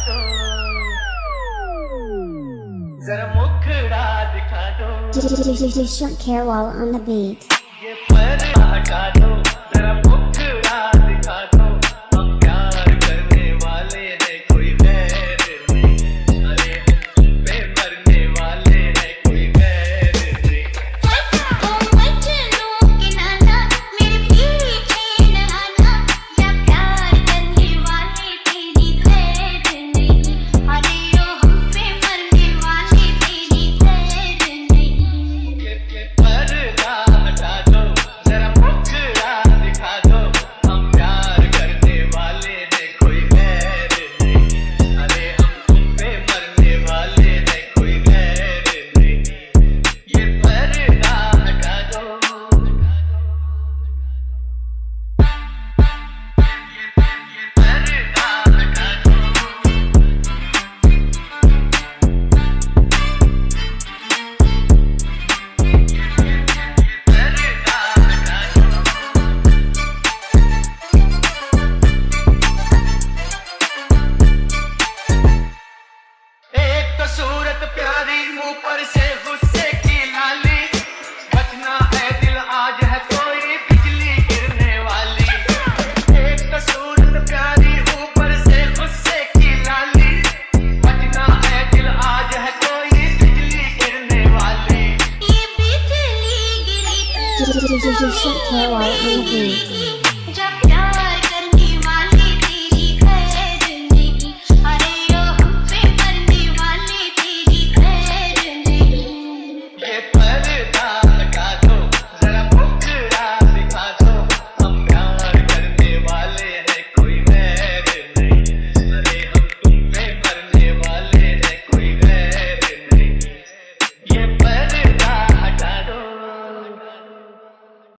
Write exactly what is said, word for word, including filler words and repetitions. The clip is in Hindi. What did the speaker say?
दो, जरा मुखड़ा दिखा दो। Short Carewall on the beat. ये पर्दा हटा दो, जरा मुखड़ा दिखा दो। हम प्यार करने वाले हैं, कोई गैर नहीं। अरे हम पे मरने वाले हैं, कोई गैर नहीं। ओ मजनू के नाना मेरे पीछे न आना, या प्यार करने वाले तेरी खैर नहीं। अरे ओ हम पे मरने वाले तेरी खैर नहीं। ये ये पर्दा हटा दो, जरा मुखड़ा दिखा दो। हम प्यार करने वाले हैं, कोई गैर नहीं। अरे हम तुम पे मरने वाले हैं, कोई गैर नहीं। ये पर्दा हटा दो, ये ये पर्दा हटा दो। एक तो सूरत प्यारी, मुंह पर से गुस्से की लाली। बचना है दिल, आज है कोई बिजली गिरने वाली। एक तो सूरत प्यारी, मुंह पर से गुस्से की लाली। बचना है दिल, आज है कोई बिजली गिरने वाली। ये बिजली गिरी Short Carewall on the beat.